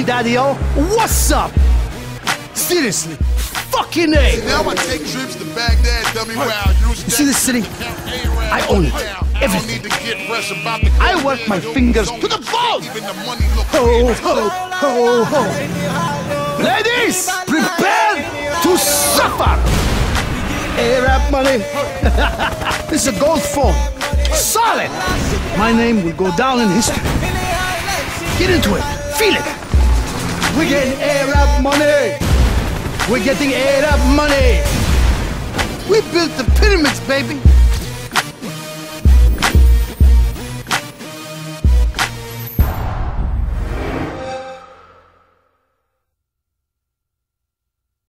daddy-o. What's up? Seriously, fucking A. Now I take trips to Baghdad, dummy wow. You see this city? I own it. Everything. I work my fingers to the bone. Ho, ho, ho, ho. Ladies, prepare to suffer. Arab money. This is a gold phone. Solid. My name will go down in history. Get into it. Feel it. We're getting Arab money. We're getting Arab money. We built the pyramids, baby.